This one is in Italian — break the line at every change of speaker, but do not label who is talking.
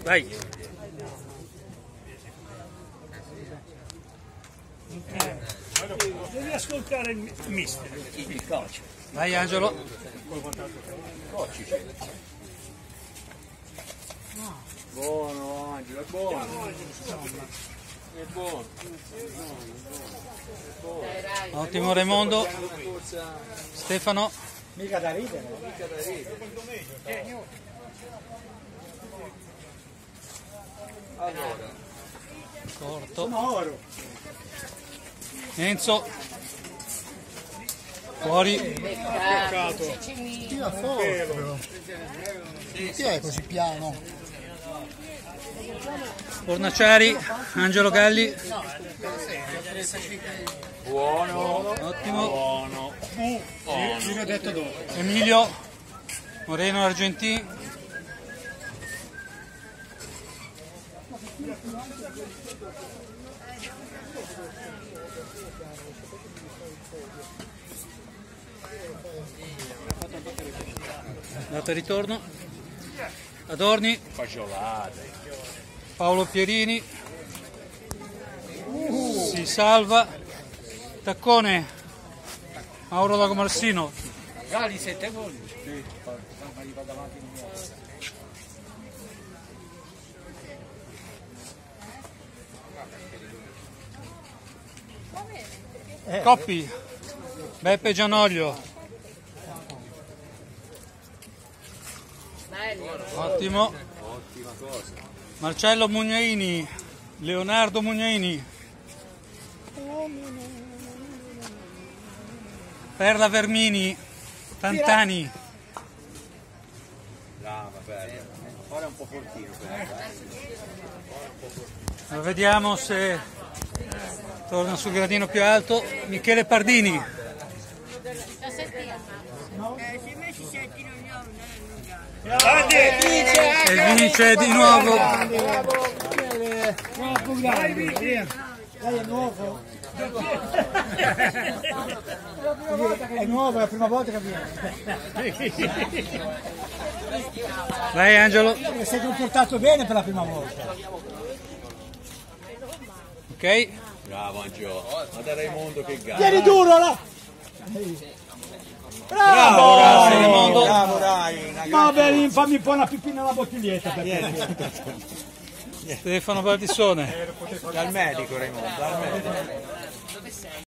Vai.
Devi ascoltare il mister.
Il coach.
Vai Angelo.
Buono Angelo, è buono. È buono.
Ottimo Raimondo. Stefano.
Mica da ridere.
Allora,
Corto.
Sono oro.
Enzo. Fuori.
Peccato.
Tira forte però. Perché è così piano?
Fornaciari. Angelo Galli.
buono.
Ottimo.
Buono.
Io l'ho detto dopo.
Emilio. Moreno Argentini. Data ritorno. Adorni.
Fagiolate.
Paolo Pierini. Si salva. Taccone. Mauro Lagomarsino.
Gali 7 gol.
Coppi. Beppe Gianoglio. Ottimo.
Ottima cosa.
Marcello Mugnaini. Leonardo Mugnaini. Perla Vermini. Tantani.
Brava, bella. Ora è un po' fortino però.
Vediamo se torna sul gradino più alto. Michele Pardini. E vince di nuovo.
Troppo grande. Lei è nuovo. È nuovo, è la prima volta che viene.
Vai Angelo.
Si è comportato bene per la prima volta.
Ok.
Bravo Angelo. Guarda Raimondo che gara.
Tieni duro là!
Bravo, Raimondo.
Bravo dai.
Vabbè, fammi un po' una pipì nella bottiglietta perché...
Stefano Baldissone.
Dal medico Raimondo, dal medico.